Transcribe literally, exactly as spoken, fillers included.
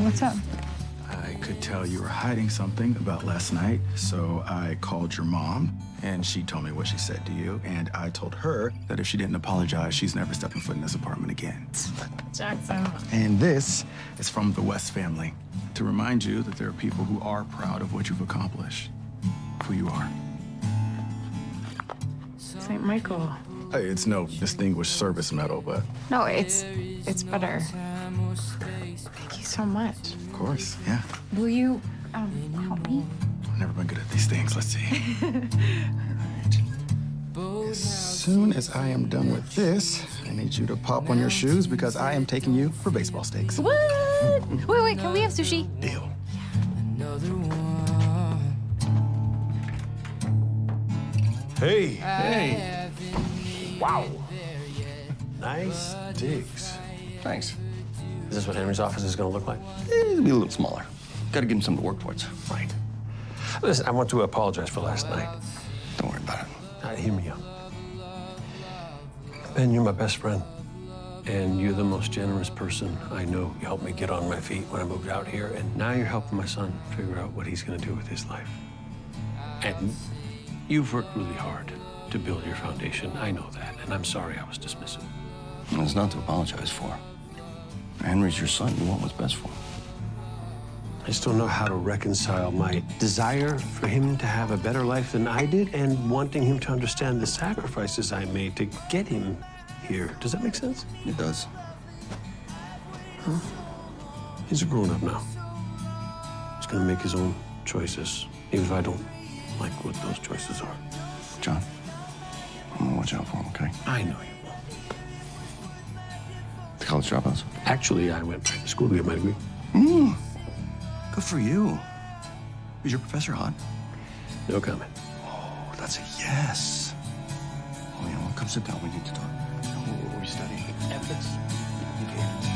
What's up? I could tell you were hiding something about last night, so I called your mom, and she told me what she said to you, and I told her that if she didn't apologize, she's never stepping foot in this apartment again. Jackson. And this is from the West family, to remind you that there are people who are proud of what you've accomplished, who you are. Saint Michael. Hey, it's no distinguished service medal, but... No, it's it's better. Thank you so much. Of course, yeah. Will you um, help me? I've never been good at these things. Let's see. All right. As soon as I am done with this, I need you to pop on your shoes because I am taking you for baseball stakes. What? Wait, wait, can we have sushi? Deal. Hey. Hey. Wow. Nice digs. Thanks. Is this what Henry's office is going to look like? It'll be a little smaller. Got to give him something to work towards. Right. Listen, I want to apologize for last night. Don't worry about it. Now, hear me out. Ben, you're my best friend. And you're the most generous person I know. You helped me get on my feet when I moved out here. And now you're helping my son figure out what he's going to do with his life. And you've worked really hard to build your foundation. I know that. And I'm sorry I was dismissive. There's not to apologize for. Henry's your son. You want what's best for him. I just don't know how to reconcile my desire for him to have a better life than I did and wanting him to understand the sacrifices I made to get him here. Does that make sense? It does. Huh? He's a grown-up now. He's gonna make his own choices, even if I don't like what those choices are. John, I'm gonna watch out for him, okay? I know you will. The college dropouts? Actually, I went back to school to get my degree. Mm. Good for you. Is your professor hot? No comment. Oh, that's a yes. Oh, yeah, well, come sit down. We need to talk. What are we studying? Ethics. Okay.